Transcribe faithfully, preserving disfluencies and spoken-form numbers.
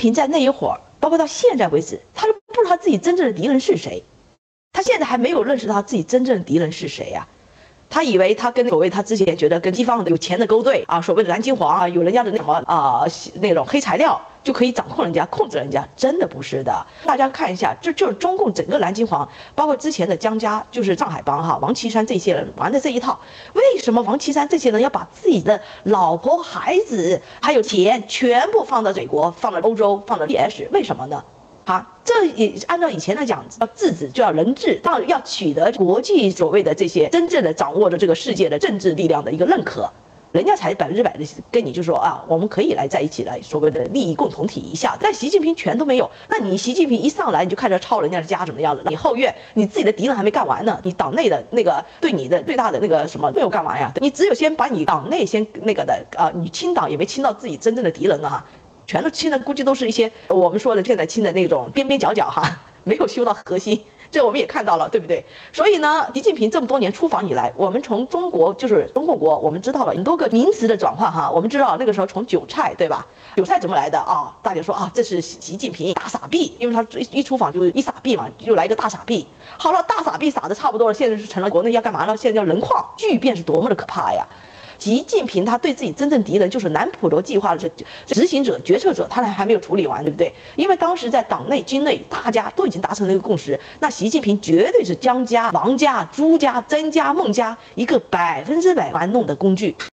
平在那一会儿，包括到现在为止，他都不知道他自己真正的敌人是谁，他现在还没有认识到他自己真正的敌人是谁呀、啊。他以为他跟所谓他之前觉得跟西方有钱的勾兑啊，所谓的蓝金黄啊，有人家的那什么啊那种黑材料就可以掌控人家、控制人家，真的不是的。大家看一下，这就是中共整个蓝金黄，包括之前的江家，就是上海帮哈、王岐山这些人玩的这一套。为什么王岐山这些人要把自己的老婆、孩子还有钱全部放到美国、放到欧洲、放到 P S？ 为什么呢？啊，这也按照以前来讲，要治子就要人治，当然要取得国际所谓的这些真正的掌握着这个世界的政治力量的一个认可，人家才百分之百的跟你就说啊，我们可以来在一起来所谓的利益共同体一下。但习近平全都没有，那你习近平一上来你就开始抄人家的家怎么样子？你后院你自己的敌人还没干完呢，你党内的那个对你的最大的那个什么没有干完呀？你只有先把你党内先那个的啊、呃，你清党也没清到自己真正的敌人啊。全都清的估计都是一些我们说的现在清的那种边边角角哈，没有修到核心，这我们也看到了，对不对？所以呢，习近平这么多年出访以来，我们从中国就是中共国，我们知道了很多个名词的转换哈。我们知道那个时候从韭菜对吧？韭菜怎么来的啊？大家说啊，这是习近平大傻逼，因为他一出访就是一傻逼嘛，就来一个大傻逼。好了，大傻逼傻的差不多了，现在是成了国内要干嘛呢？现在叫人矿，巨变是多么的可怕呀！习近平他对自己真正敌人就是南普陀计划的执行者、决策者，他还没有处理完，对不对？因为当时在党内、军内，大家都已经达成了一个共识，那习近平绝对是江家、王家、朱家、曾家、孟家一个百分之百玩弄的工具。